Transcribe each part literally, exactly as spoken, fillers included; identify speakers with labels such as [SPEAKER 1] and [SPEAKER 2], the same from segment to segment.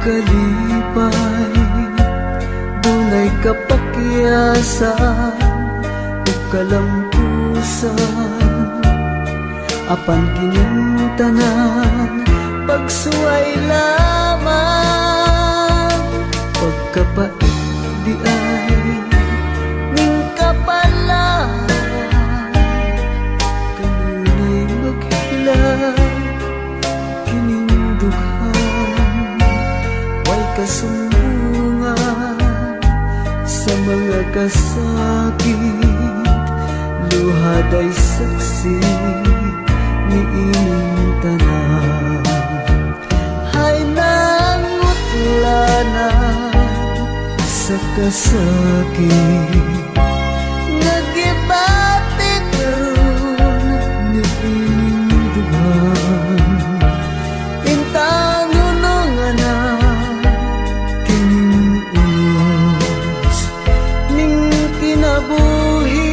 [SPEAKER 1] kalipay, dunay kapakyasan ug kalampusan, apan kining tanan pagsuway lamang. Pagkapait di ay ning kapalaran, kanunay maghilag kining dughan, way kasumbungan sa mga kasakit, luhad ay saksi ni ining tanan. Hay nangutlanan sa kasakit, nagibati karon ni ining dughan, intang nunungan na kining unos ning kinabuhi.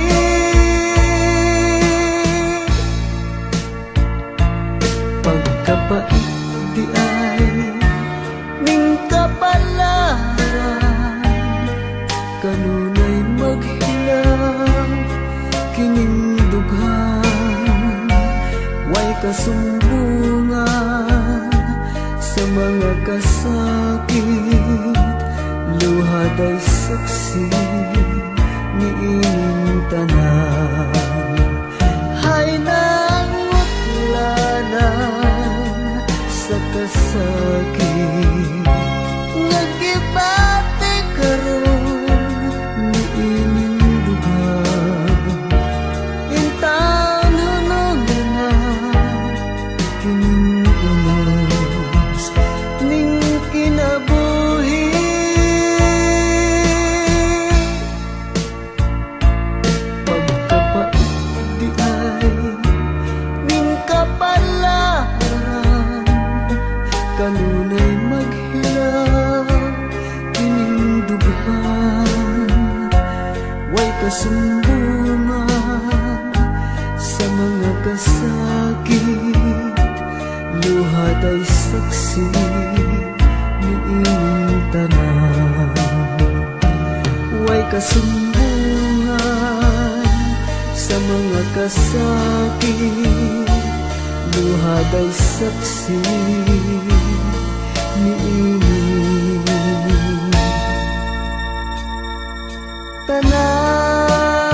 [SPEAKER 1] Pagkapait di ay ning kapalaran, kanunay maghilang kining dughan, way kasumbungan sa mga kasakit, luhad ay saksi ni ining tanan. Hay nangutlanan sa kasakit, nagibati karon ni ining dughan, intang nunungan na kining unos ning kinabuhi. Pagkapait di ay ning kapalaran, kanunay maghilang kining dughan, way kasumbungan sa mga kasakit, luhad ay saksi ni ining tanan. Way kasumbungan sa mga kasakit, luhad ay saksi ni ining tanan.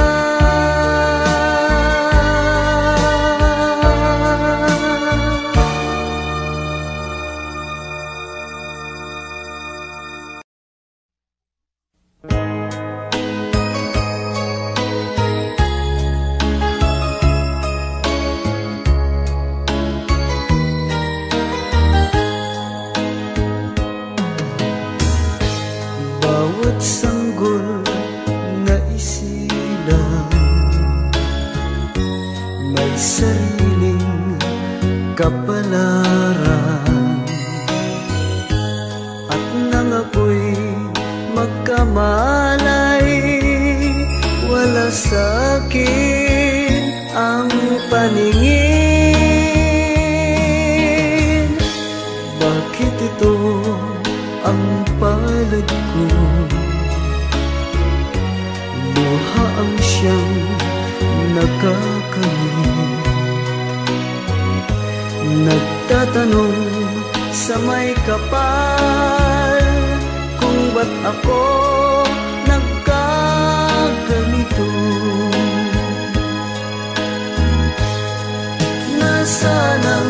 [SPEAKER 1] Bawat sanggol na isilang may sariling kapalaran, at nang ako'y magkamalay, wala sa'kin ang paningin. Bakit ito ang palad ko? Luha ang siyang nakakamit, nagtatanong sa may kapal, kung ba't ako nagkaganito. Nasaan ang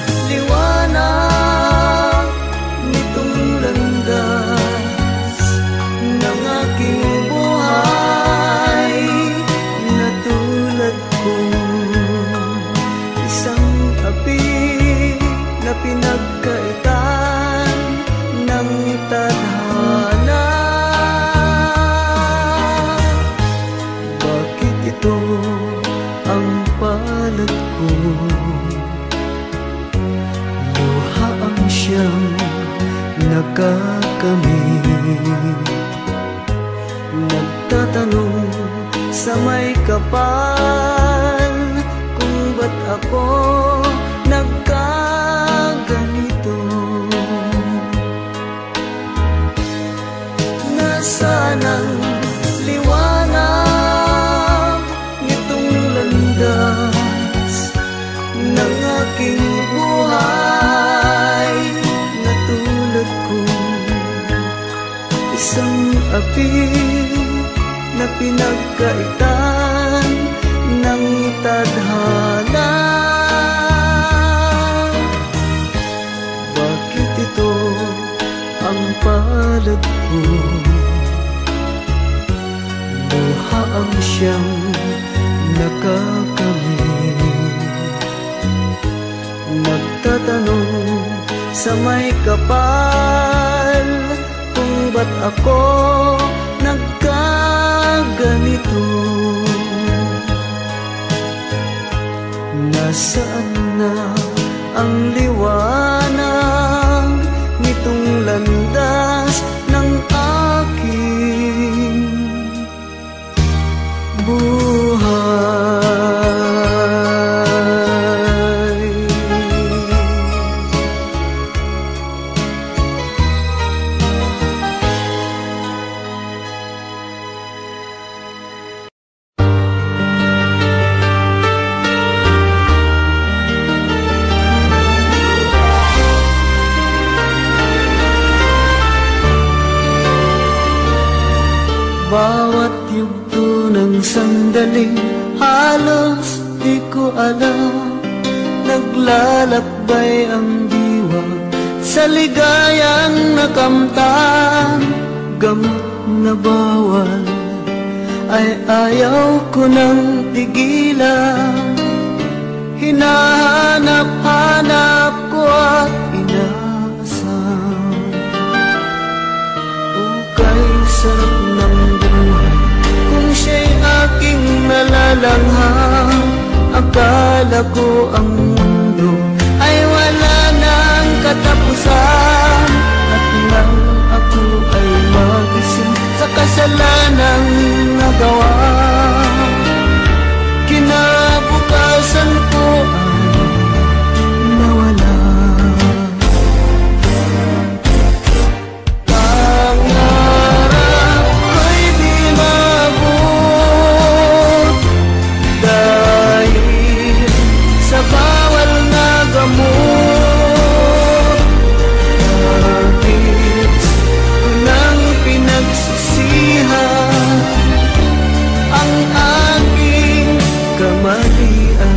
[SPEAKER 1] liwanag nitong landas ng aking buhay, na tulad kong isang api na pinagkaitan ng tadhana. Bakit ito ang palad ko? Luha ang siyang nakakamit, nagtatanong sa may kapal, kung ba't ako nagkaganito. sanang liwanag nitong landas ng aking buhay. Natulad ko isang api na pinagkaitan ng tadhana. Bakit ito ang palad ko? Luha ang siyang nakakamit. Nagtatanong sa may kapal kung ba't ako nagkaganito. Nasaan na ang liwanag nitong landas ng aking buhay? Bawat yugto ng sandaling halos di ko alam, naglalakbay ang diwa sa ligayang nakamtan. Gamot na bawal ay ayaw ko nang tigilan. Hinahanap-hanap ko at inaasam. Ukay sarap ng buhay kung siya'y aking nalalanghang. Akala ko ang mundo ay wala nang katapusan, at nang ako ay magising sa kasalanang nagawa, kinabukasan ko ay nawala. Pangarap ko'y di maabot dahil sa bawal na gamot. Bakit ko nang pinagsisihan ang aking kamalian?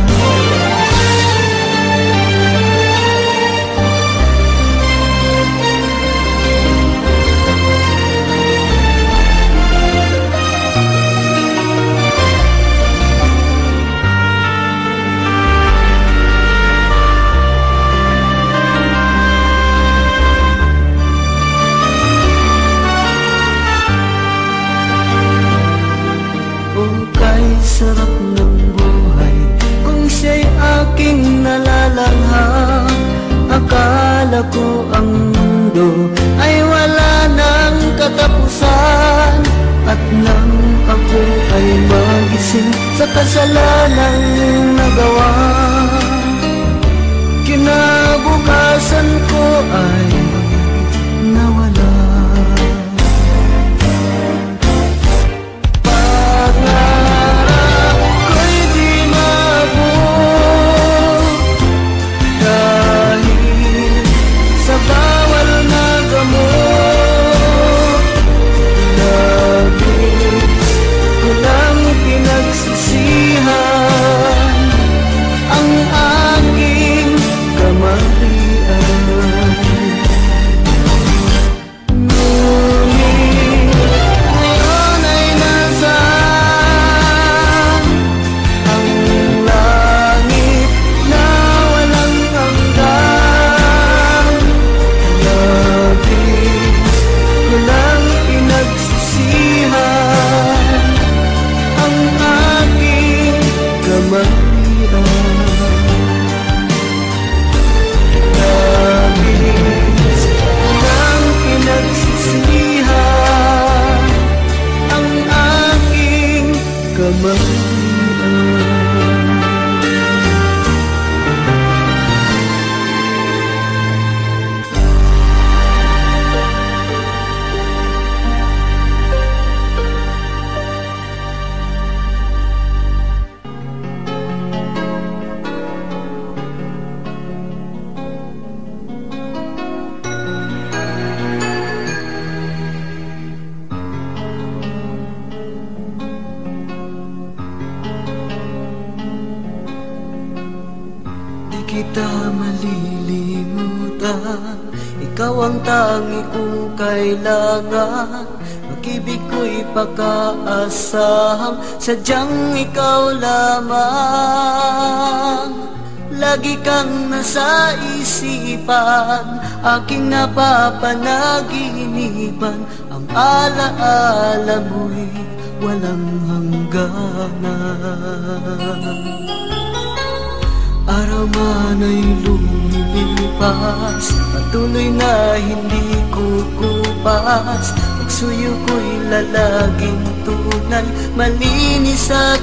[SPEAKER 1] Sarap ng buhay kung siya'y aking nalalanghang. Akala ko ang mundo ay wala nang katapusan, at nang ako ay magising sa kasalanang nagawa, kinabukasan ko ay nawala. kita malilimutan, ikaw ang tangi kong kailangan. Pag-ibig ko'y pagkaasahang sadyang ikaw lamang. Lagi kang nasa isipan, aking napapanaginipan. Ang alaala mo'y walang hangganan. Araw man ay lumilipas, patuloy na hindi kukupas. Pagsuyo ko'y lalaging tunay, malinis at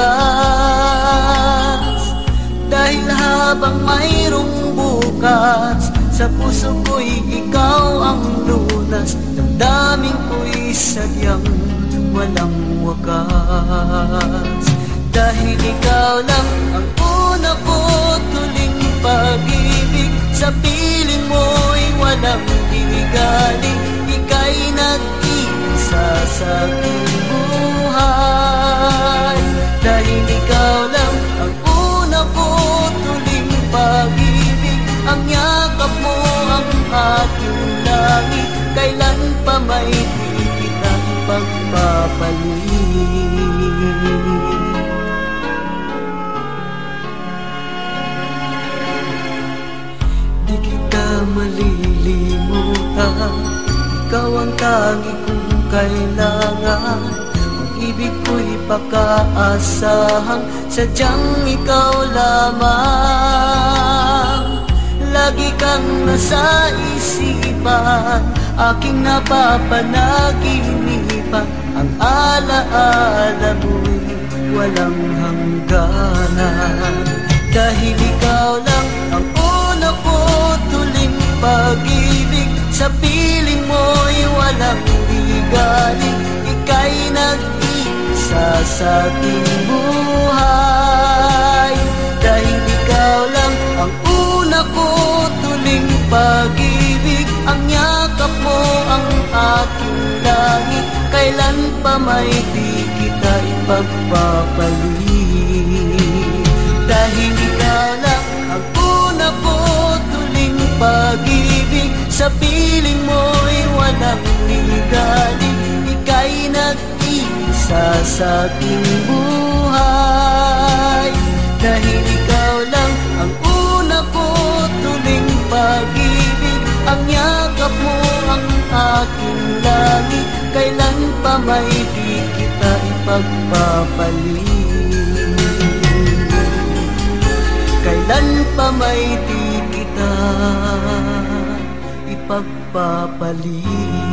[SPEAKER 1] wagas. Dahil habang mayroong bukas, sa puso ko'y ikaw ang lunas. Damdamin ko'y sadyang walang wakas. Dahil ikaw lang ang una ko't huling pag-ibig, sa piling mo'y walang gigaling. Ika'y nag-iisa sa aking buhay. Dahil ikaw lang ang una ko't huling pag-ibig, ang yakap mo ang aking langit. Kailan pa may di kita pagpapalit. Di kita malilimutan, ikaw ang tangi kong kailangan. Pag-ibig ko'y pagkaasahang sadyang ikaw lamang. Lagi kang nasa isipan, aking napapanaginipan. Ang alaala mo'y walang hangganan. Dahil ikaw lang ang una ko't huling pag-ibig, sa piling mo'y walang ligaling. Ika'y nag-iisa sa ating buhay. Dahil ikaw lang ang una ko't huling pag-ibig, ang yakap mo ang aking langit. Kailan pa may di kita ipagpapalit. Dahil ikaw lang ang una ko't huling pag-ibig, sa piling mo'y walang ligaling. Ika'y nag-iisa sa aking buhay. Dahil ikaw lang ang una ko't huling pag-ibig, ang yakap mo ang aking langit. Kailan pa may di kita ipagpapalit. Kailan pa may di kita ipagpapalit.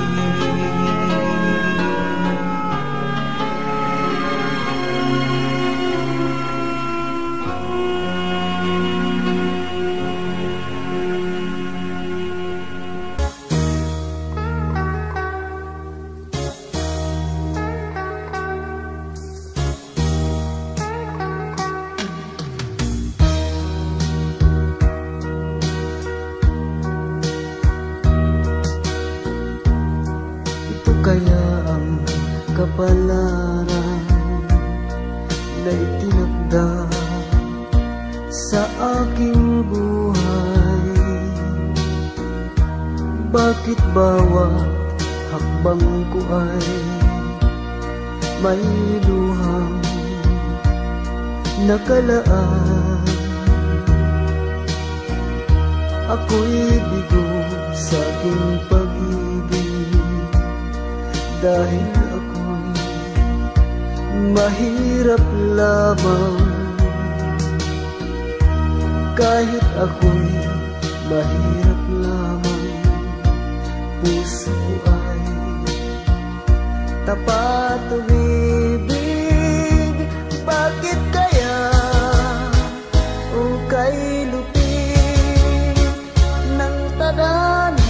[SPEAKER 1] Kaya ang kapalaran na itinakda sa aking buhay. Bakit bawat hakbang ko ay may luhang nakalaan? Ako'y bigo sa aking pag-ibig, dahil ako'y mahirap lamang. Kahit ako'y mahirap lamang, puso ko ay tapat umibig. Bakit kaya o kay lupit ng tadhana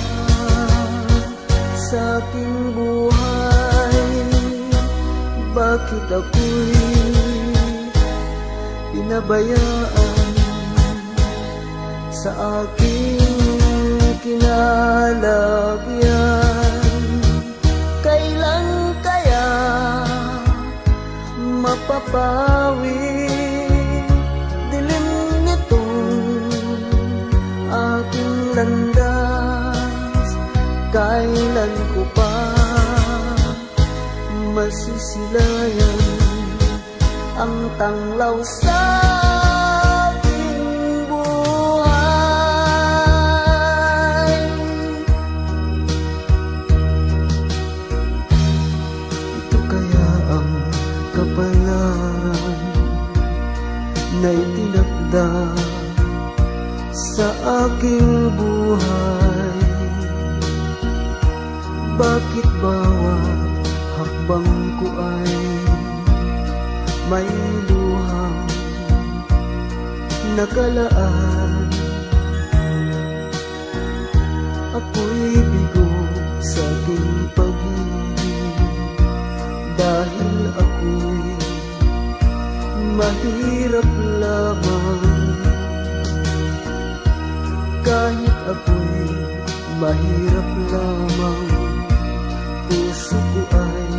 [SPEAKER 1] sa aking buhay? Bakit ako'y pinabayaan sa aking kinalagyan? Kailan kaya mapapawi dilim nitong masisilayan ang tanglaw sa aking buhay. Ito kaya ang kapalaran na itinakda sa aking buhay. Bakit bawat hakbang ko ay may luhang nakalaan? Ako'y bigo sa aking pag-ibig dahil ako'y mahirap lamang. Kahit ako'y mahirap lamang, puso ko ay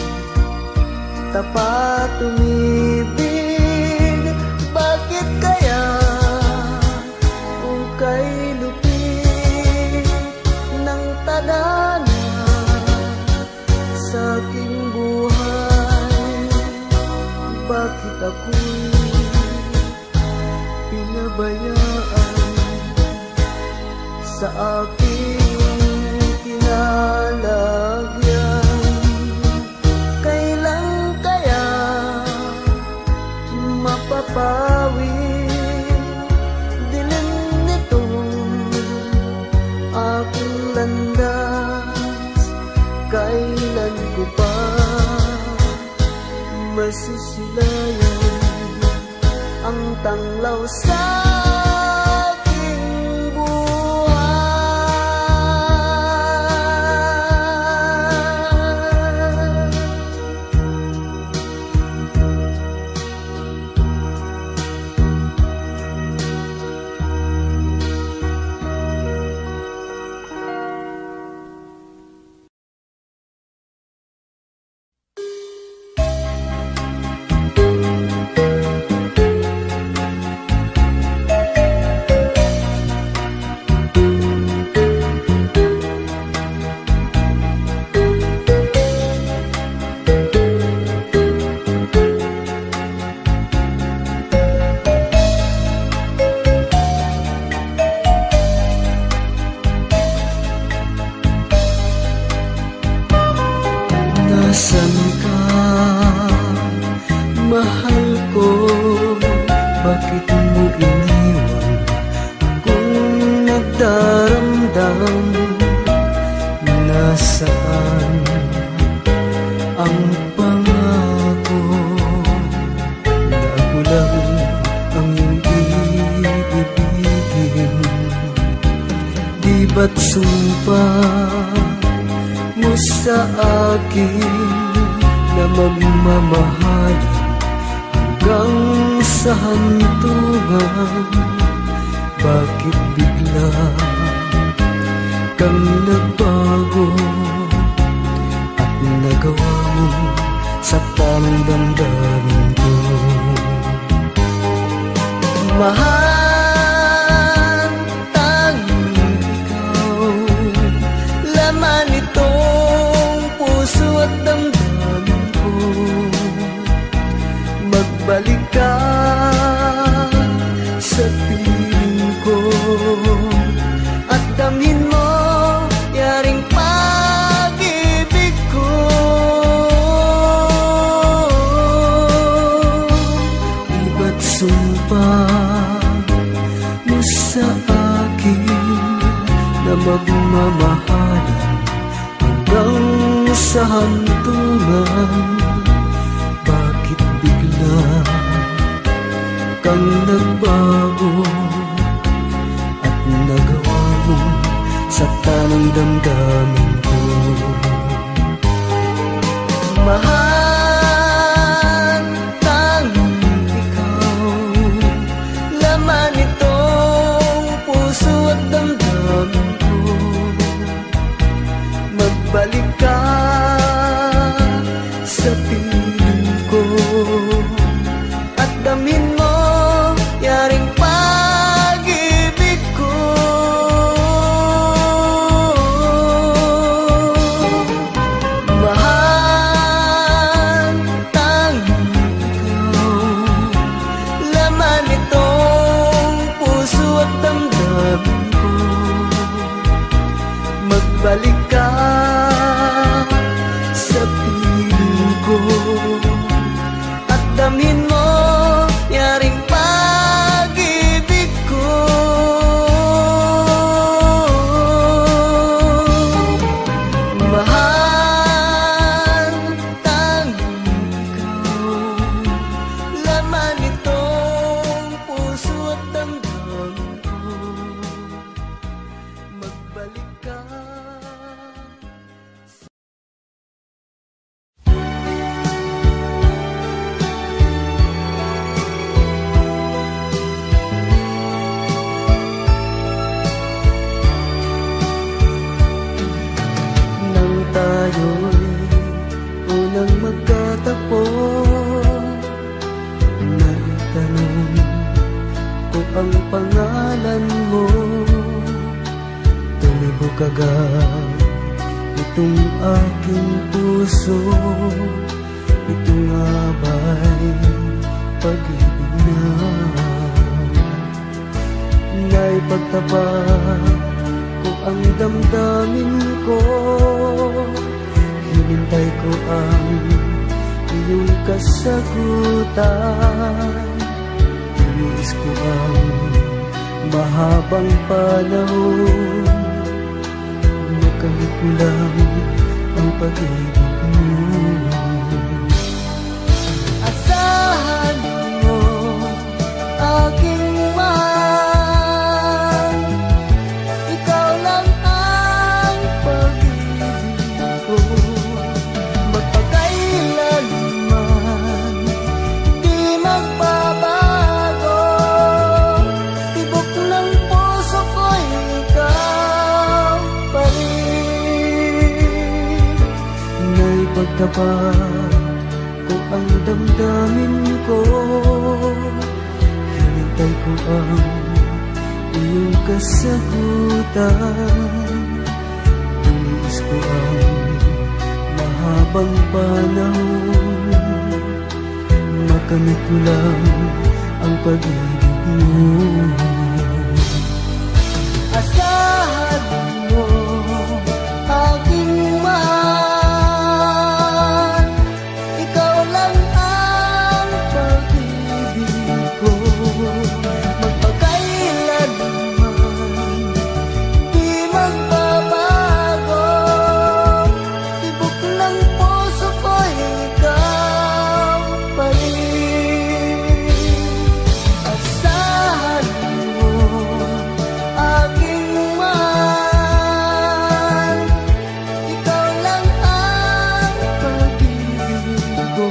[SPEAKER 1] tapat umibig. Bakit kaya kung kay lupit ng tadhana sa aking buhay? Bakit ako'y pinabayaan sa aking kinalagyan? Kailan kaya mapapawi dilim nitong aking landas? Kailan ko pa masisilayan ang tanglaw sa ba't sumpa mo sa akin na magmamahal hanggang sa hantungan? Bakit bigla kang nagbago at nagawa mo sa tamang damdamin ko? Mahal, tanging ikaw, laman itong puso at damdamin ko. Magbalik ka sa piling ko at damhin mo yaring pag-ibig ko. Di ba't sumpa mo sa akin na magmamahalan hanggang sa hantungan? Bakit bigla kang nagbago at nagawa mo sa tamang damdamin ko? Mahal, tanging ikaw, laman itong puso at damdamin ko. Magbalik ka sa piling ko at damhin mo yaring pag-ibig ko. magbalik ka sa piling ko at damhin mo yaring pag-ibig ko. Mahal, tanging ikaw, laman itong puso at damdamin ko. Magbalik ka. Nang tayo'y unang magkatagpo, nagtanong ko ang pangalan mo. Tumibok agad itong aking puso. Ito nga ba'y pag-ibig na? Naipagtapat ko ang damdamin ko. Hinintay ko ang iyong kasagutan. Iniis ko ang mahabang panahon. Nakamit ko lang ang pag-ibig mo. Asahan mo aking mahal, ikaw lang ang pag-ibig ko. Magpakailanman di magbabago, tibok ng puso ko ikaw pa rin. Naipagtapat ko ang damdamin ko. Hinintay ko ang iyong kasagutan. Iniis ko ang mahabang panahon. Makamit ko lang ang pag-ibig mo. Asahan mo aking mahal, ikaw lang ang pag-ibig ko. Magpakailanman di magbabago, tibok ng puso ko ikaw pa rin. Asahan mo aking mahal, ikaw lang ang pag-ibig ko.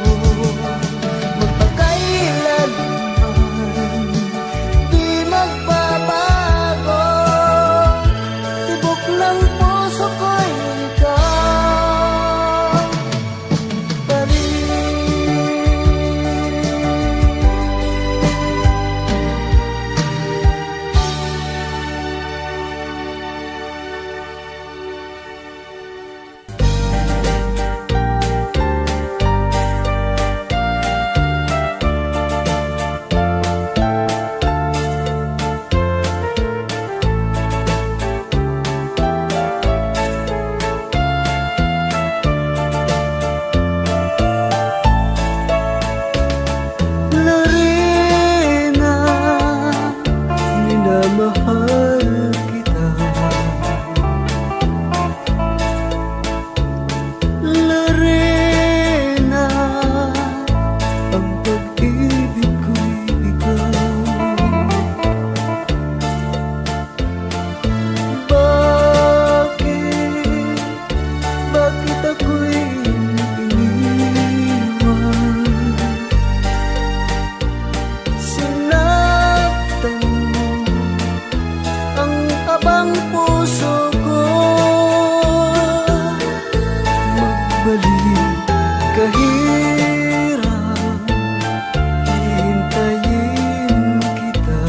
[SPEAKER 1] Magpakailanman di magbabago, tibok ng puso ko ikaw pa rin. Lorena, minamahal kita. Lorena, ang pag-ibig ko'y ikaw. Bakit, bakit ako'y iniwan? Sinaktan mo ang abang puso ko. Magbalik kahirap, hihintayin kita.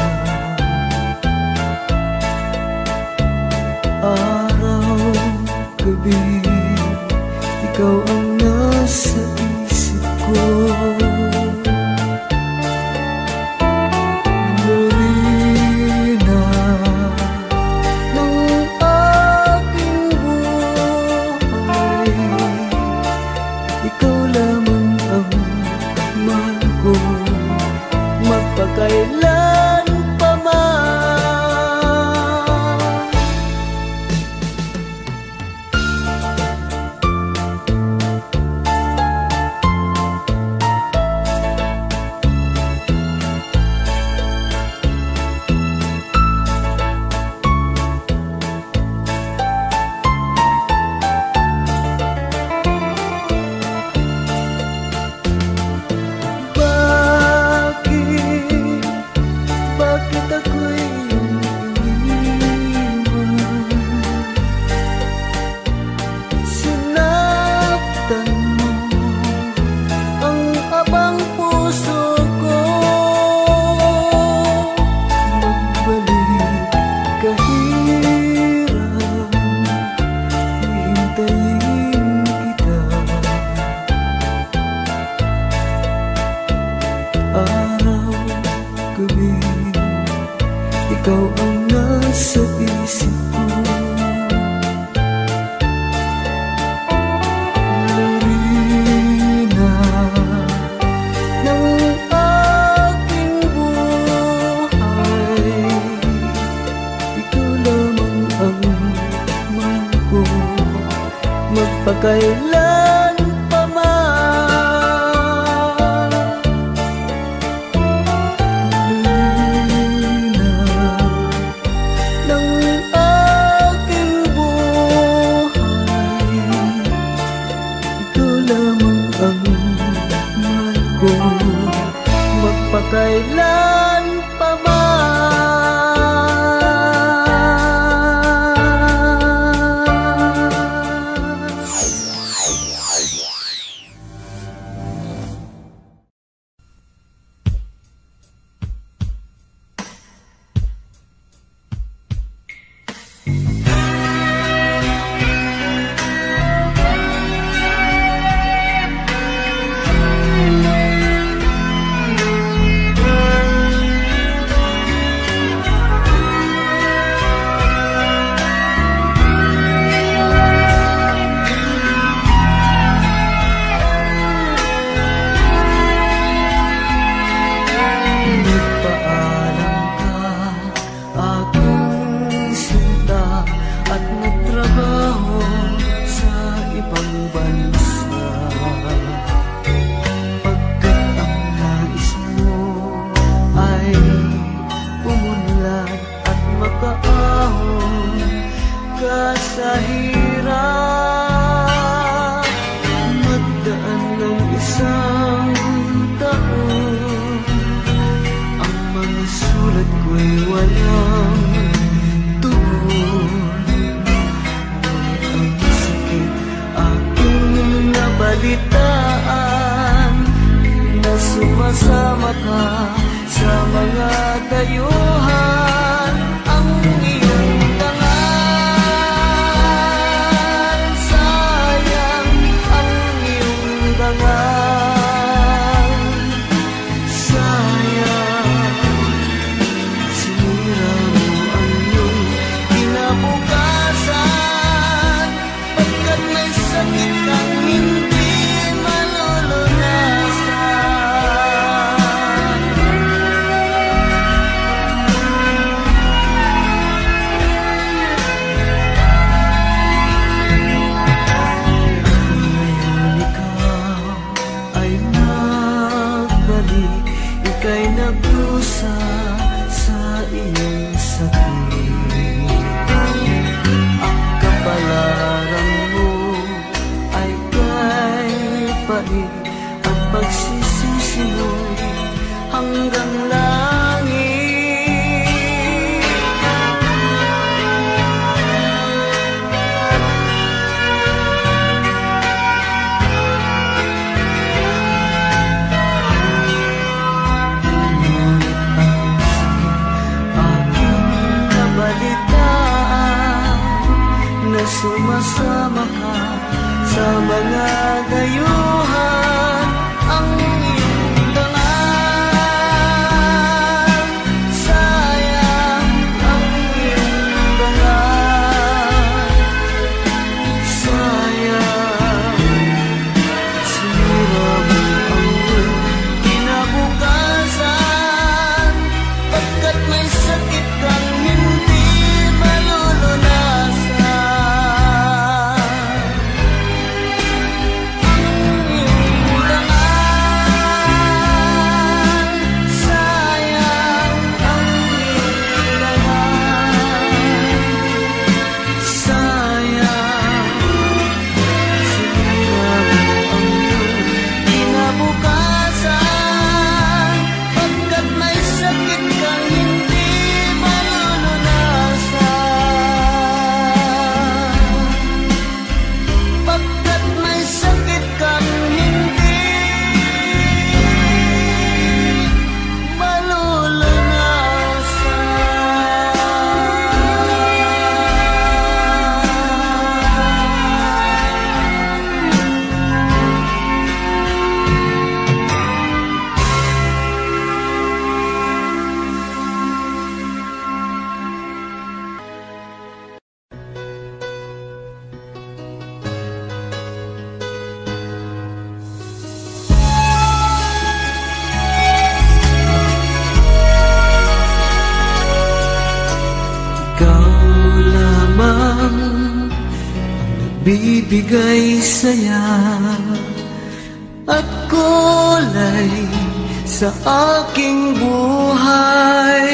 [SPEAKER 1] Araw, gabi, ikaw ang nasa isip ko. Lorena, ng aking ang mahal ko magpakailan pa man.
[SPEAKER 2] Sumasama ka sa mga dayuhan, ang iyong dangal. Sayang ang iyong dangal. Sayang, sinira mo ang iyong kinabukasan, pagkat may sakit kang hindi at pagsisisi mo'y hanggang langit. Ngunit ang sakit aking nabalitaan, na sumasama ka sa mga dayuhan, ang iyong dangal. Sayang ang iyong dangal. Sayang, sinira mo ang iyong kinabukasan, pagkat may sakit kang hindi malulunasan. Bibigay saya at kulay sa aking buhay.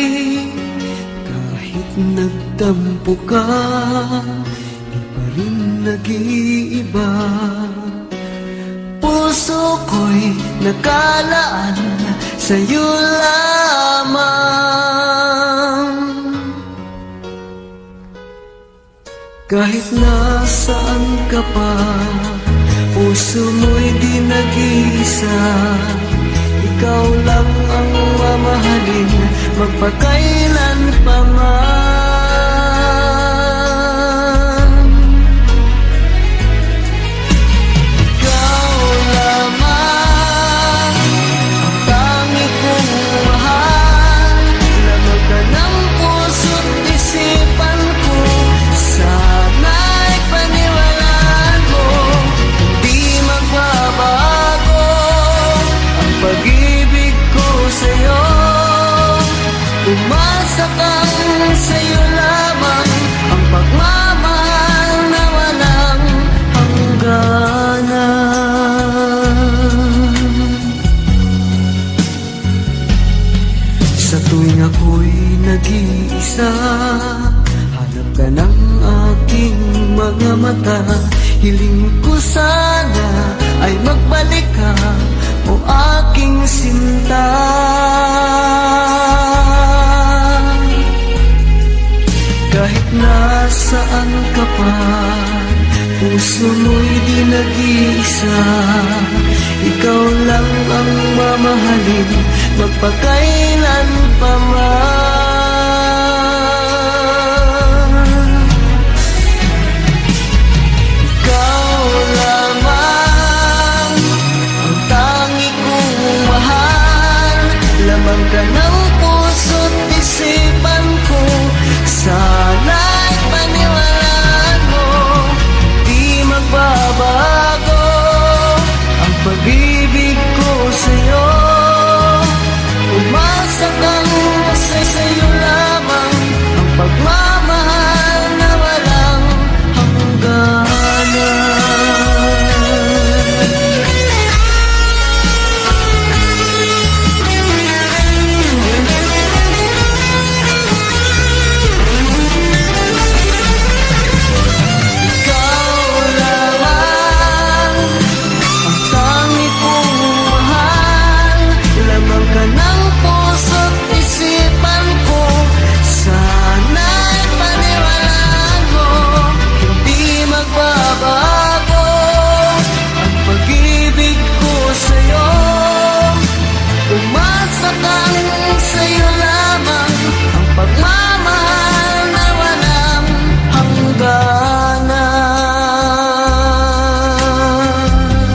[SPEAKER 2] Kahit nagtampo ka, di pa rin nag-iiba. Puso
[SPEAKER 1] ako'y nakalaan sa'yo lamang. Kahit nasaan ka pa, puso mo'y di nag-iisa. Ikaw lang ang mamahalin, magpakailan pa man. Ikaw lamang ang tangi kong mahal, lamang ka ng puso't isipan ko. Sana'y paniwalaan mo, hindi magbabago ang pag-ibig ko sa'yo. Umasa kang sa'yo lamang ang pagmamahal na walang hangganan. Sa tuwing ako'y nag-iisa, hanap ka ng aking mga mata. Hiling ko sana ay magbalik ka, o aking sinta. Kahit nasaan ka pa, puso mo'y di nag-iisa. Ikaw lang ang mamahalin, magpakailan pa man. Ikaw lamang ang tangi kong mahal, lamang ka ng puso't isipan ko. Sana'y paniwalaan mo, di magbabago ang pag-ibig ko sa'yo. Umasa kang sa'yo lamang ang pagmamahal na walang hangganan. Sa'yo lamang ang pagmamahal na walang hangganan.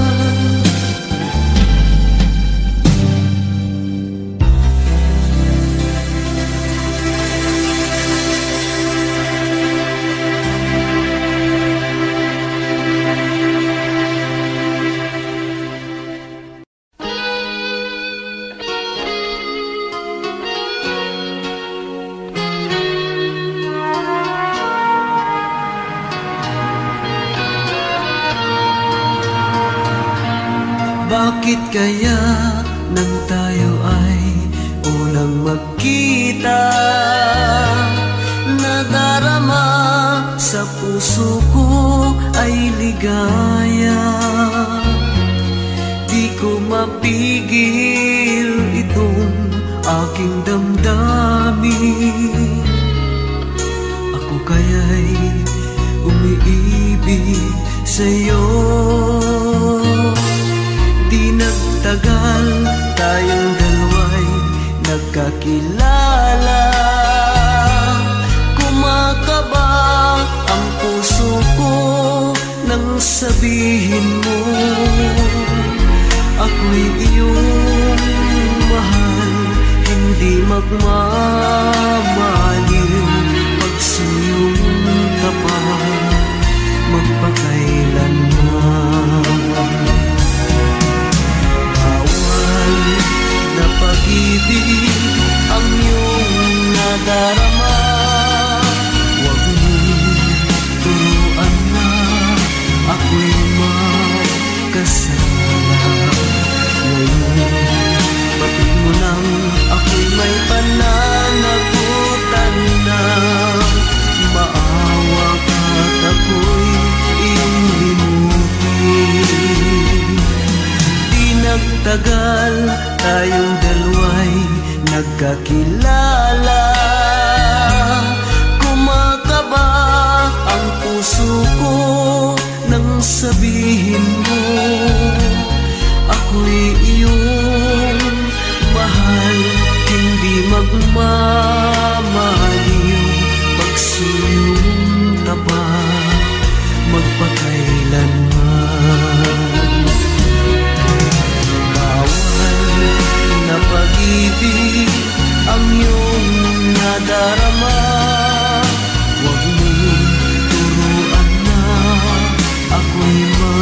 [SPEAKER 1] Bakit kaya nang tayo ay unang magkita, nadarama sa puso ko ay ligaya. Di ko mapigil itong aking damdamin. Ako kaya'y umiibig sa'yo. Di nagtagal, tayong dalawa'y nagkakilala. Kumakaba ang puso ko nang sabihin mo, ako'y iyong mahal, hindi magmamaliw. Pagsuyong ka pa, magpakailanman. Bawat tagal tayong dalawa'y nagkakilala, kumakaba ang puso ko nang sabihin mo ako'y iyong mahal. Hindi magmamaliw pagsuyong taba magpakailanman. Bawal na pag-ibig ang iyong nadarama, huwag mong turuan na ako'y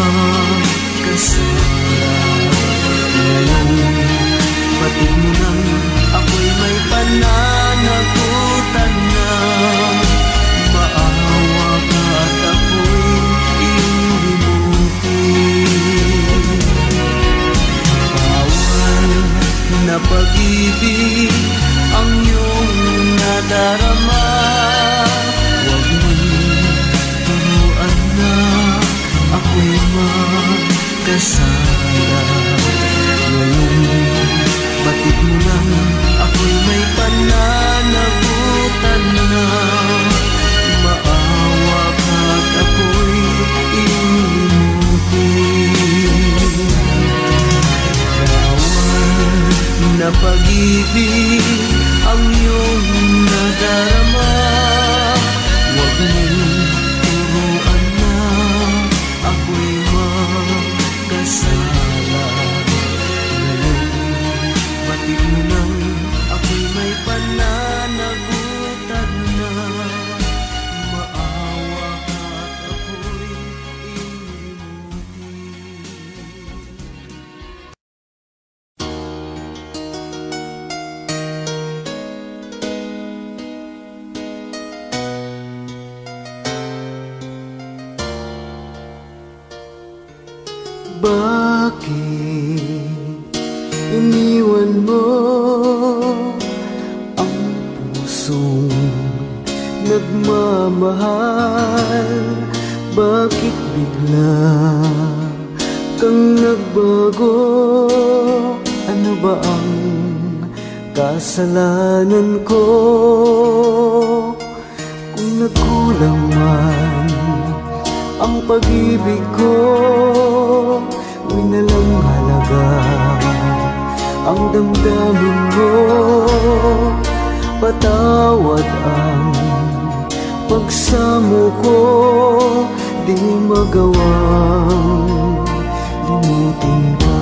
[SPEAKER 1] magkasala. Ngayon batid mo nang ako'y may pananagutan na, maawa ka at ako'y iyong limutin. Bawal na pag-ibig ang iyong nadarama, huwag mong turuan na ako'y magkasala. Ngayon batid mo lang ako'y may pananagutan na, maawa ka at ako'y iyong limutin. Bawal na pag-ibig ang iyong nadarama, huwag mong turuan na ako'y magkasala. Batid mo nang ako'y may pananagutan na, maawa ka at ako'y iyong limutin. Bakit iniwan mo ang pusong nagmamahal? Bakit bigla kang nagbago? Ano ba ang kasalanan ko? Kung nagkulang man ang pag-ibig ko, winalang halaga ang damdamin mo. Patawad ang pagsamo ko, di magawang limutin ka.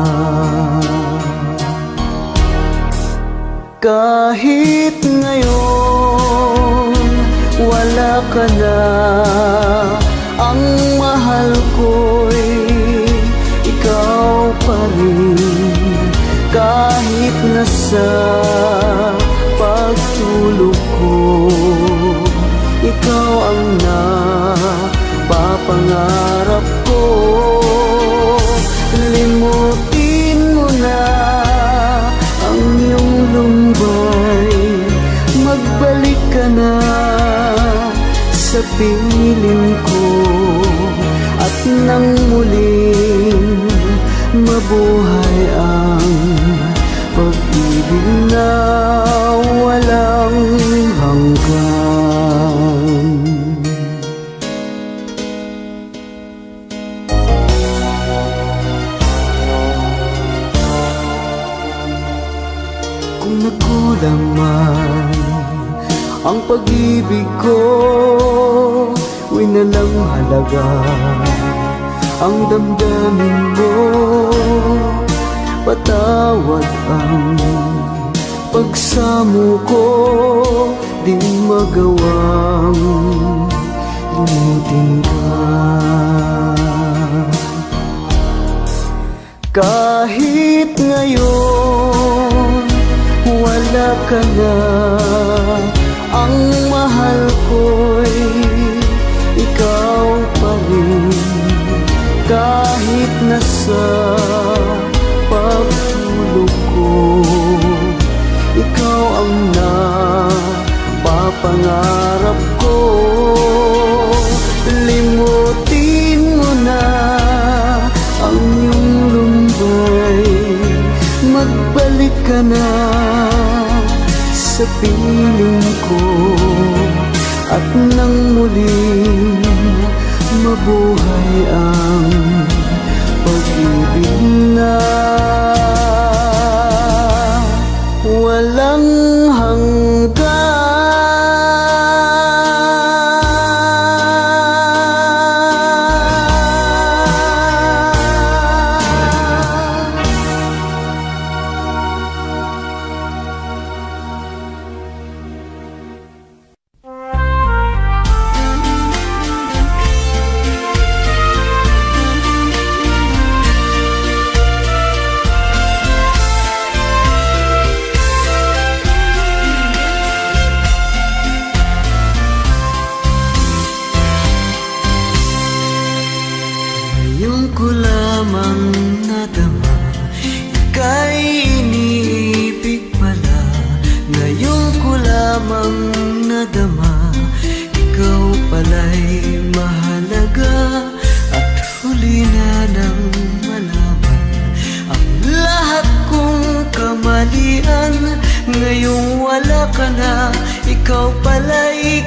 [SPEAKER 1] Kahit ngayon wala ka na, ang mahal ko'y ikaw pa rin. Kahit nasa pagtulog ko, ikaw ang napapangarap ko. Limutin mo na ang iyong lumbay, magbalik ka na sa piling ko, at nang muling mabuhay ang pag-ibig na walang hanggan. Kung nagkulang man ang pag-ibig ko, winalang halaga ang damdamin mo. Patawad ang pagsamo ko, di magawang limutin ka. Kahit ngayon wala ka na, ang mahal ko'y ikaw pa rin. Kahit nasa pagtulog ko, ikaw ang napapangarap ko. Limutin mo na ang iyong lumbay, ka na sa piling ko, at nang muling mabuhay ang pag-ibig na walang hanggan. Ngayong wala ka na, ikaw pala'y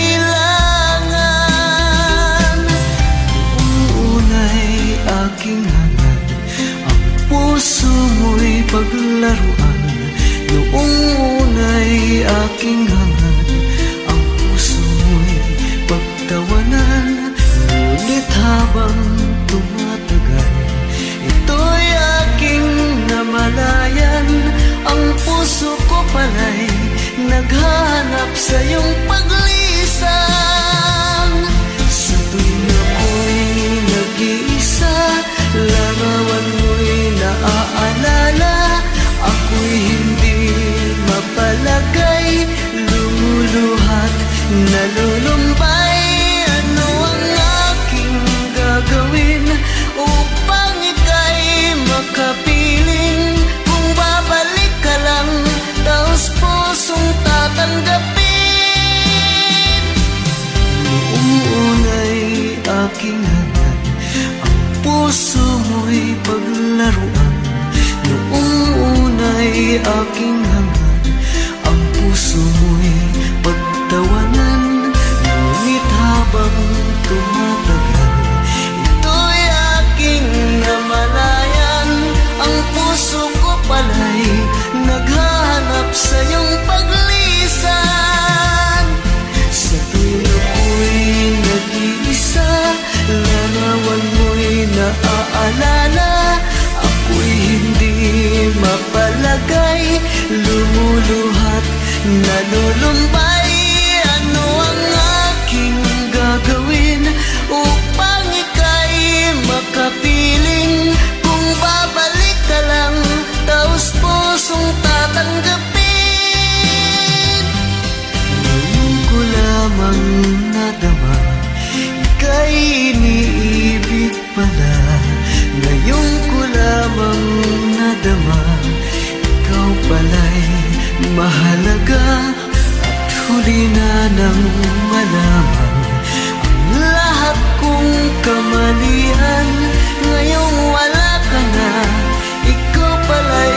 [SPEAKER 1] kailangan. Noong una'y aking hangad, ang puso mo'y paglaruan. Noong una'y aking hangad, ang puso mo'y pagtawanan. Ngunit habang tumatagal, ito'y aking namalayan. Ang puso ko pala'y naghahanap sa iyong paglisan. Sa tuwing ako'y nag-iisa, larawan mo'y naaalala. Ako'y hindi mapalagay, lumuluhat, nalulumbay. Ano ang aking gagawin upang ika'y makapiling? Kung babalik ka lang, taos pusong tatanggapin. Noong una'y aking hangad, ang puso mo'y paglaruan. Noong una'y aking hangad, ang puso mo'y pagtawanan. Ngunit habang tumatagal, ito'y aking namalayan. Ang puso ko pala'y naghahanap sa iyong paglisan. Sa tuwing ako'y nag-iisa, larawan mo'y naaalala. Ako'y hindi mapalagay, lumuluhat, nalulumbay. Ano ang aking gagawin upang ika'y makapiling? Kung babalik ka lang, taos pusong tatanggapin. Ngayon ko lamang nadama, ika'y iniibig pala. Ngayon ko lamang nadama, ikaw pala'y mahalaga. At huli na nang malaman ang lahat kong kamalian. Ngayong wala ka na, ikaw pala'y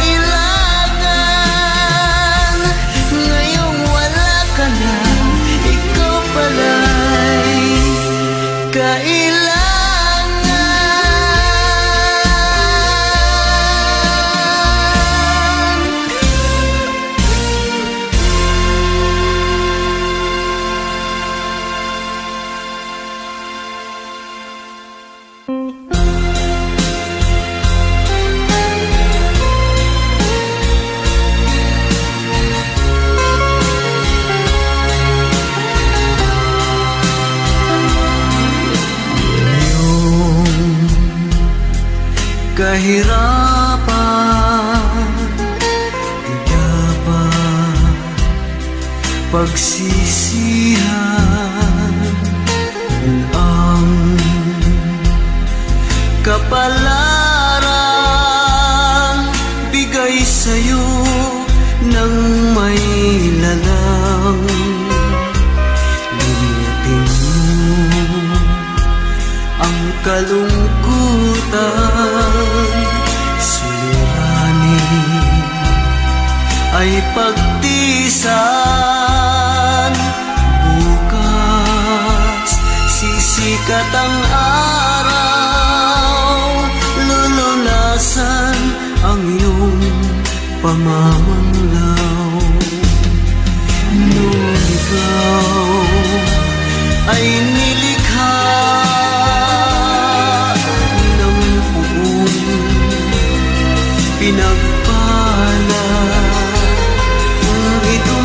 [SPEAKER 1] kailangan. Ngayong wala ka na, ikaw pala'y kailangan. Kahirapan, di dapat pagsisihan. Ang kapalaran bigay sa'yo ng may lalang. Linitin mo ang kalungkutan, suliranin minsan. Bukas sisikat ang araw, lululasan ang iyong pamamanglaw. Noon ikaw ay nilikha ng buong pinagpala. Kung ito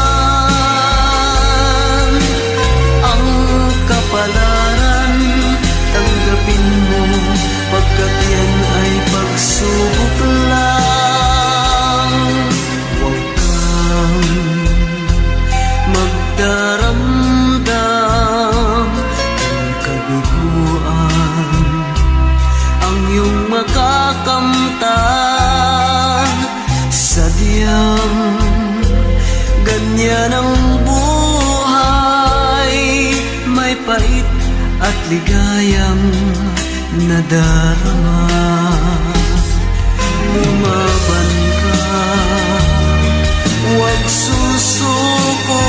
[SPEAKER 1] man ang kapalaran, tanggapin mo, pagkat yan ay pagsubok lang. Huwag kang magdaramdam ng kabiguan, ang iyong makakamtan. Sadyang ganyan ang buhay, may pait at ligayang nadarama. Lumaban ka, huwag susuko,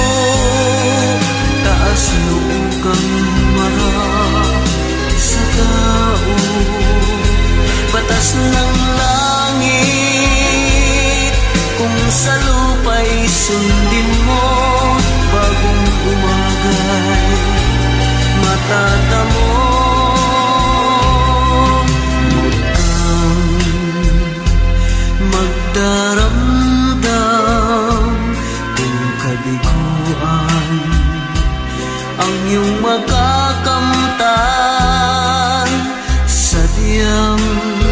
[SPEAKER 1] taas noo kang marap sa tao. Batas ng langit, kung sa lupa'y sundin mo, bagong umagay matatamo. Huwag kang magdaramdam kung kabiguan, ang iyong makakamtan. Sadyang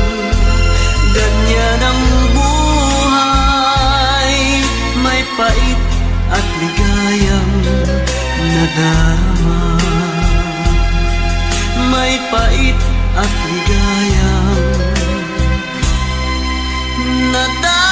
[SPEAKER 1] ganyan ang buhay, may pait at ligayang nadarama. May pait at ligayang nadarama.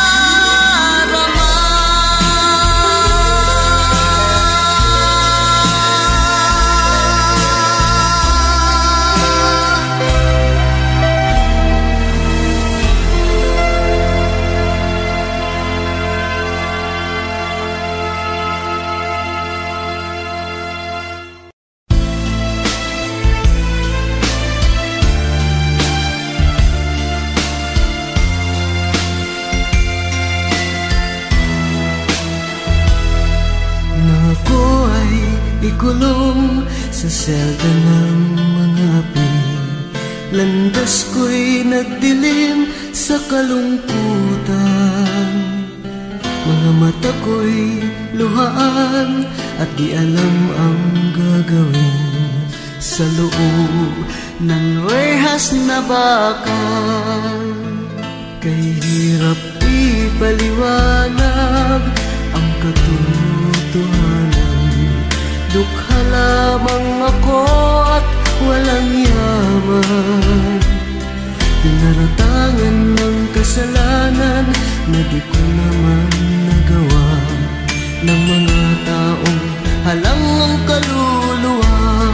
[SPEAKER 1] Ikulong sa selda ng mga api, landas ko'y nagdilim sa kalungkutan. Mga mata ko'y luhaan at di alam ang gagawin sa loob ng rehas na bakal. Kay hirap ipaliwanag ang katotohanan. Dukha lamang ako at walang yaman, pinaratangan ng kasalanan na di ko naman nagawa, ng mga taong halang ang kaluluwa.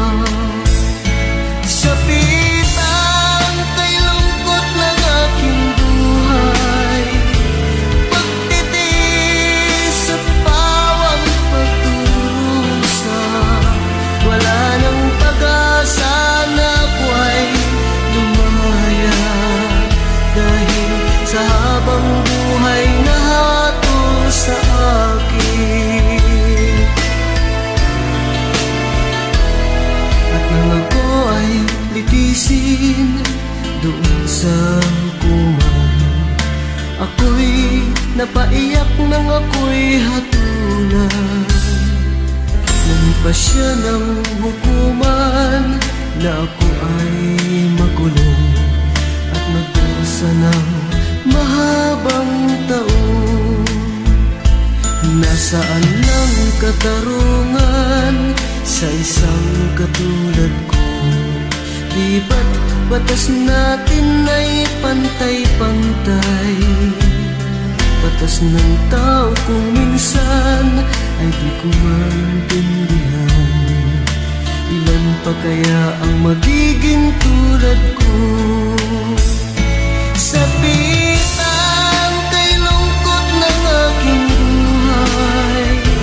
[SPEAKER 1] Sapitan kay lungkot ng aking buhay, pagtitis sa pawang pagdurusa, wala nang pag-asa na ako ay lumaya, dahil sa habang buhay na hatol sa akin. At nang ako ay litisin doon sa hukuman, ako'y napaiyak nang ako'y hatulan. Nanipa siya ng hukuman na ako ay makulong at magdusa ng mahabang taon. Nasaan lang katarungan sa isang katulad ko? Di ba't batas natin ay pantay-pantay? Batas ng tao kung minsan ay di ko maintindihan. Ilan pa kaya ang magiging tulad ko? Sabitan kay lungkot ng aking buhay,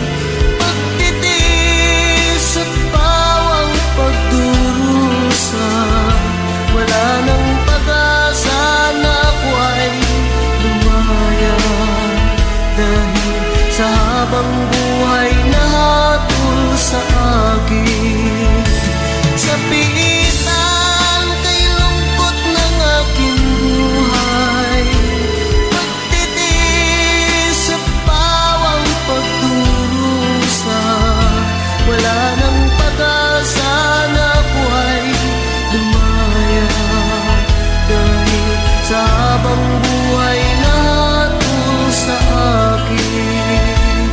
[SPEAKER 1] sa habang buhay na hatol sa akin.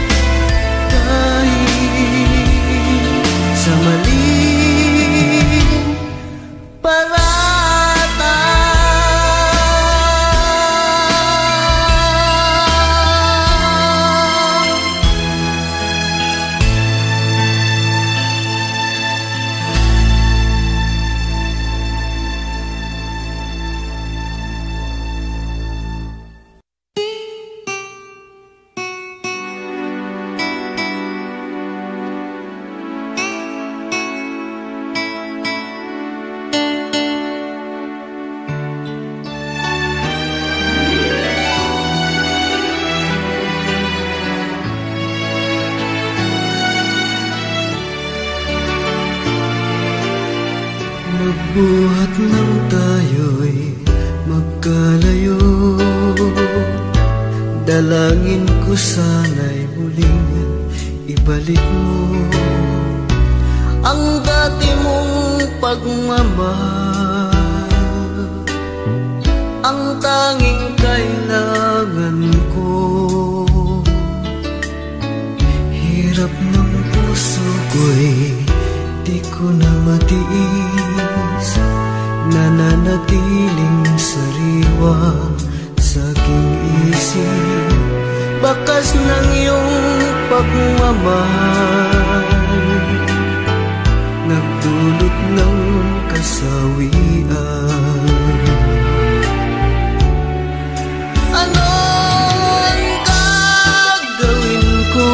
[SPEAKER 1] Kahit sa maling parata, buhat nang tayo'y magkalayo. Dalangin ko sana'y muling ibalik mo ang dati mong pagmamahal, ang tanging kailangan ko. Hirap ng puso ko'y di ko na matiis, nananatiling sariwa sa aking isip. Bakas ng iyong pagmamahal, nagdulot ng kasawian. Ano ang gagawin ko?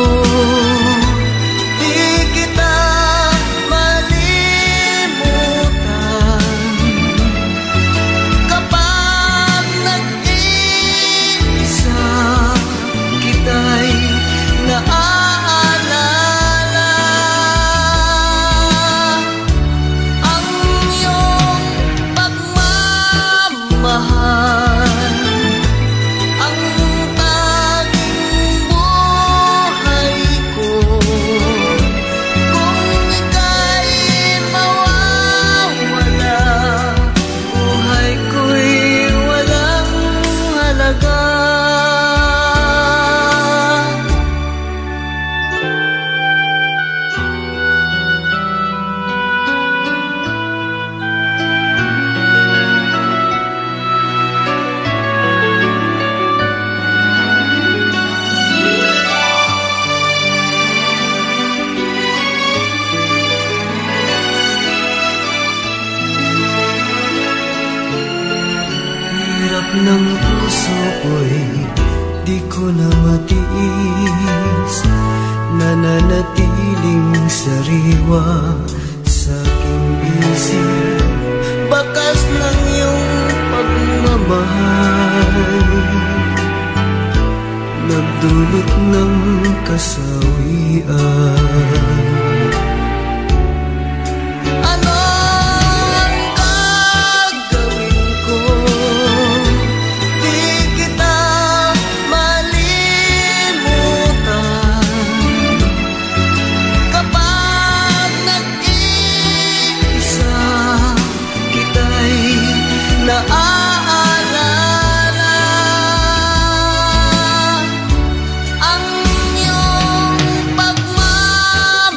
[SPEAKER 1] Ng puso ko'y di ko na matiis, nananatiling sariwa sa aking isip. Bakas ng iyong pagmamahal, nagdulot ng kasawian.
[SPEAKER 2] Ang iyong pagmamahal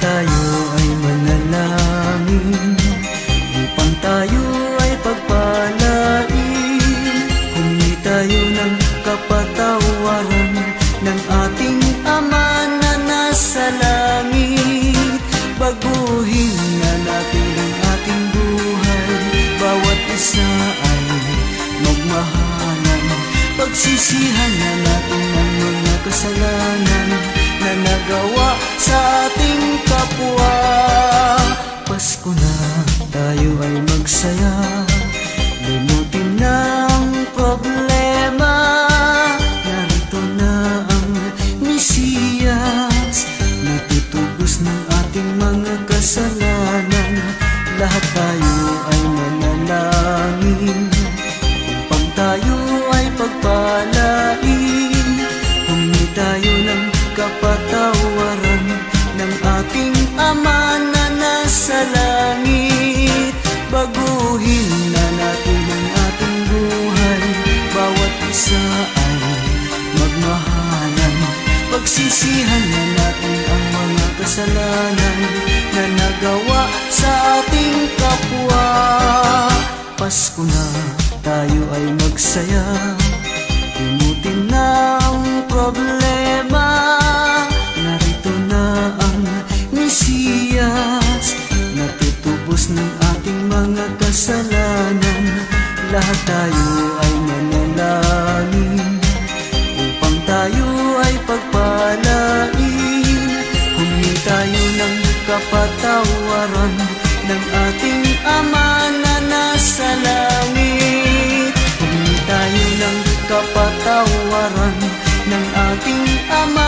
[SPEAKER 1] tayo ay manalangin, upang tayo ay pagpalain. Humingi tayo ng kapatawaran ng ating Ama na nasa langit. Baguhin na natin ang ating buhay, bawat isa ay magmahalan. Pagsisihan na natin ang mga kasalanan na nagawa sa ating kapwa. Pasko na, tayo ay magsaya, limutin na ang problema. Narito na ang Mesiyas, natutubos ng ating mga kasalanan. Lahat tayo ay manalangin, upang tayo ay pagpalain. Humingi tayo ng kapatawaran ng ating Ama na nasa langit. Baguhin na natin ang ating buhay, bawat isa ay magmahalan. Pagsisihan na natin ang mga kasalanan na nagawa sa ating kapwa. Pasko na, tayo ay magsaya, limutin na ang problema. Narito na ang Mesiyas, natutubos ng ating mga kasalanan. Lahat tayo ay manalangin, upang tayo ay pagpalain. Humingi tayo ng kapatawaran ng ating Ama na nasa langit. Humingi tayo ng kapatawaran ng ating Ama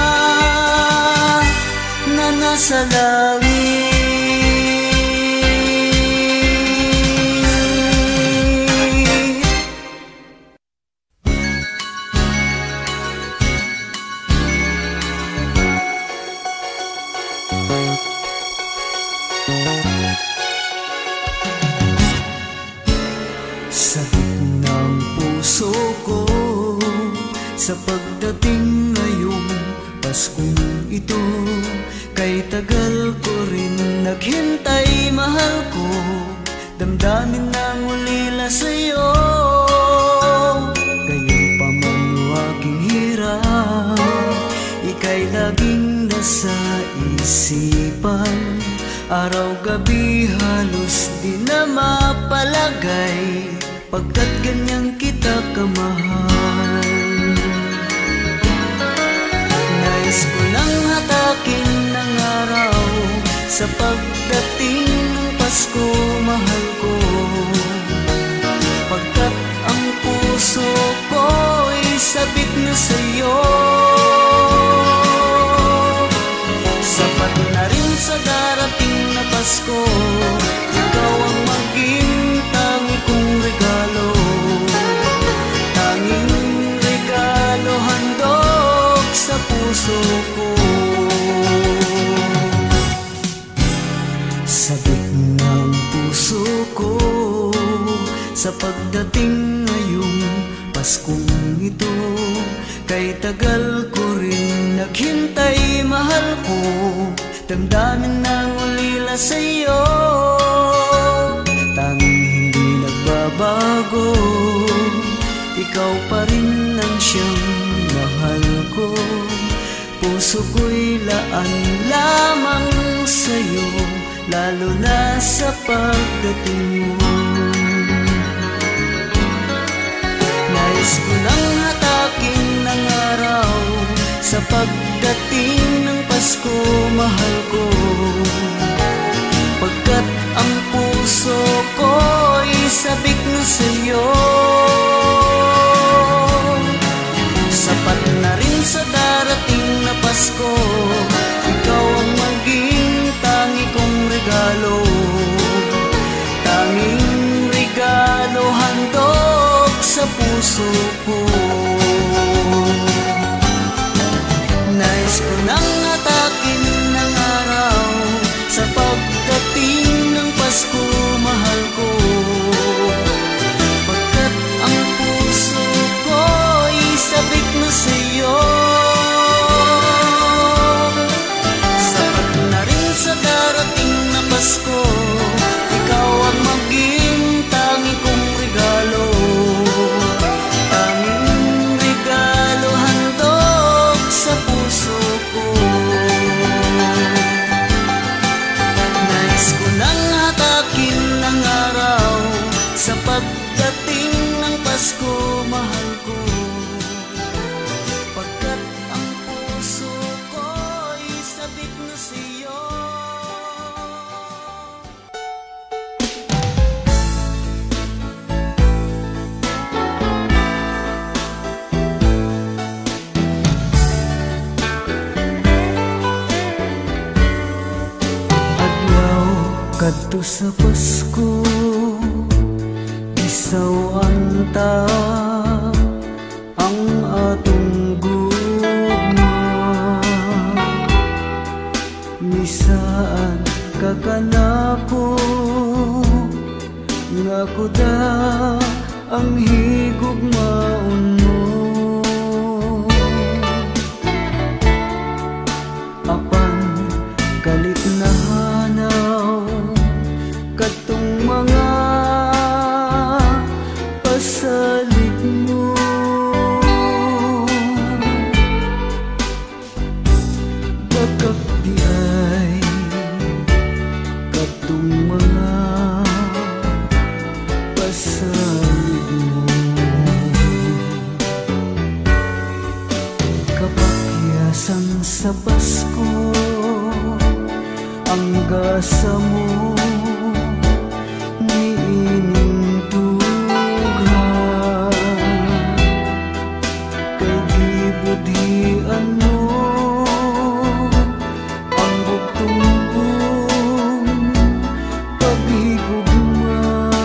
[SPEAKER 1] na nasa langit. Sakit ng puso ko sa pagdating ngayong Paskong ito. Kay tagal ko rin naghintay, mahal ko, damdamin ng ulila sa'yo. Gayon pa man aking hirap, ika'y laging nasa isipan. Araw-gabi halos di na mapalagay, pagkat ganyang kita kamahal. Nais ko nang hatakin ng araw sa pagdating ng Pasko, mahal ko, pagkat ang puso ko'y sabik na sa'yo. Sapat na rin sa darating na Pasko, ikaw ang maging tangi kong regalo. Tanging regalo handog sa puso ko. Sabik ng puso ko sa pagdating ngayong Paskong ito. Kay tagal ko rin naghintay, mahal ko, damdamin ng ulila sa'yo. Tanging hindi nagbabago, ikaw pa rin ang siyang mahal ko. Puso ko'y laan lamang sa'yo, lalo na sa pagdating mo. Nais ko lang hatakin ng araw sa pagdating ng Pasko, mahal ko, pagkat ang puso ko'y sabik na sa'yo. Sapat na rin sa darating na Pasko, ikaw ang maging tangi kong regalo. Tanging regalo handog sa puso ko. Nais ko nang hatakin ng araw sa pagdating ng Pasko, mahal ko, pagkat ang puso ko'y sabik na sa'yo. Sapat na rin Kadto sa Pasko, isaw anta ang atong gugma. Misaan ka kanako, nga kuda ang higugmaon mo. Apan kalit na hanaw katong mga pasalig mo. Dakak di ay katong mga pasalig mo. Kapakyasan sa Pasko ang gasa mo niining dughan, kay gibudhian mo ang bugtong kong pabigugma.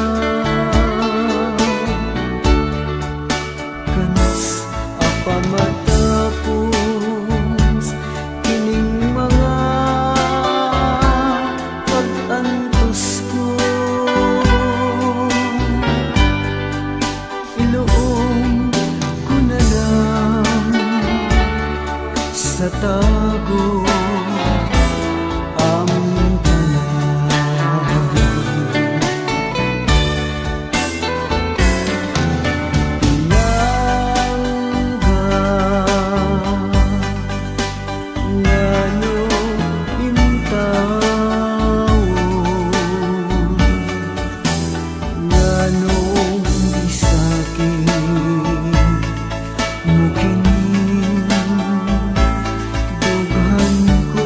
[SPEAKER 1] Kanas apa matapos kining mga pag-antos ko. Inuong ko na lang sa tago ang tanan. Pinangga ngano intawon, nganong isakin mo kining dughan ko.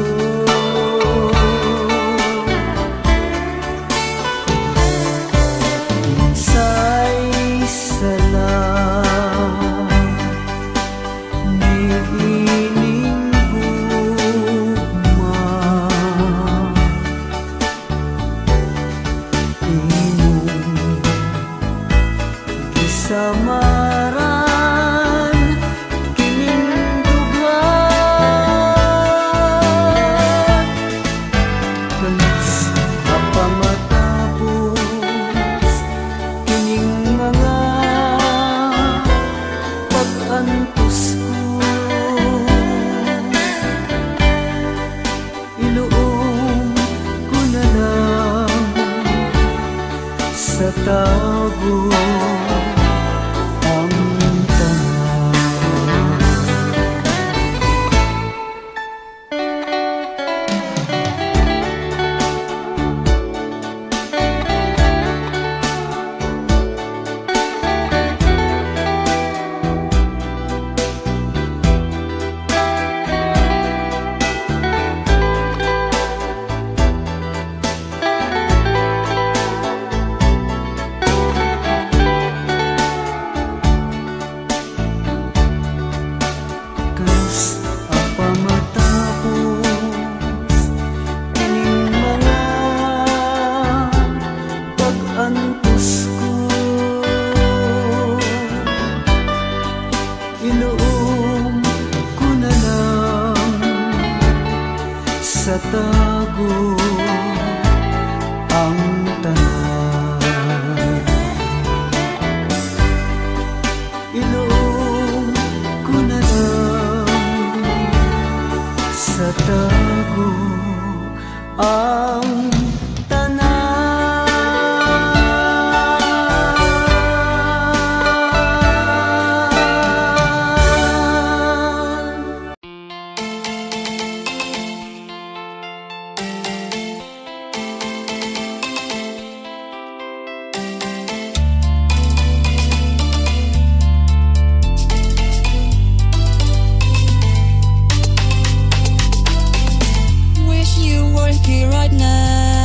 [SPEAKER 1] Say salam niining gugma, inyong gisamaran kining dughan. Kanas apa matapos kining mga pag-antos ko. Inuong ko na lang sa tago ang tanan. Kanas apa matapos kining mga pag-antos ko. Inuong ko na lang sa tago ang tanan. Inuong ko na lang sa tago ang tanan.
[SPEAKER 3] Wish you were here right now.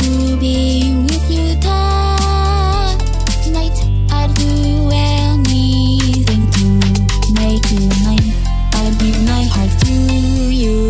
[SPEAKER 3] to be with you tonight. I'd do anything to make you mine. I'd give my heart to you.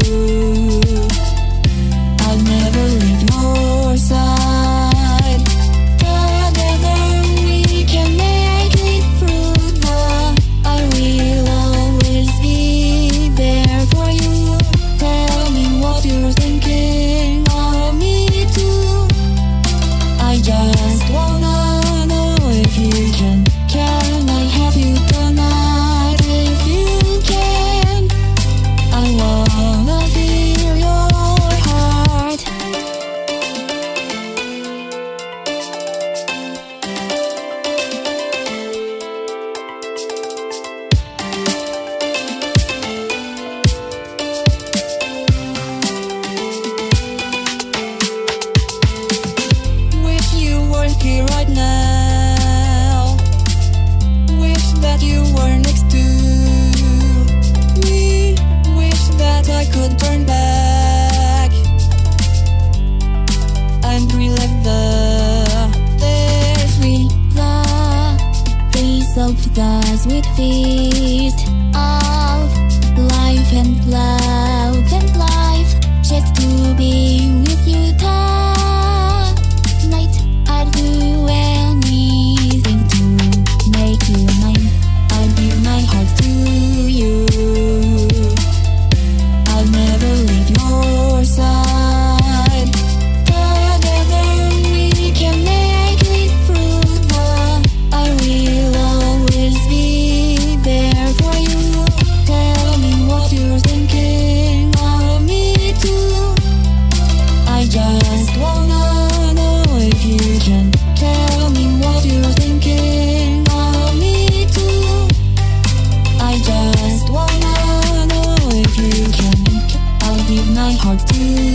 [SPEAKER 3] I'll never leave your side. Together we can make it through the. I will always be there for you. Tell me what you're thinking of me too. I just wanna know if you can. Can I have you tonight? If you can, I wanna feel your heart. Wish you were here right now. Wish that you were next to me. Wish that I could turn back and relive the days we the days of the sweet feast of life and love and life, just to be with you tonight. I'd do anything to make you mine. I'd give my heart to you. I'll never leave your side. Together we can make it through the. I will always be there for you. Tell me what you're thinking of me too. I just wanna know if you can. Tell me what you're thinking of me too. I just wanna know if you can. I'll give my heart to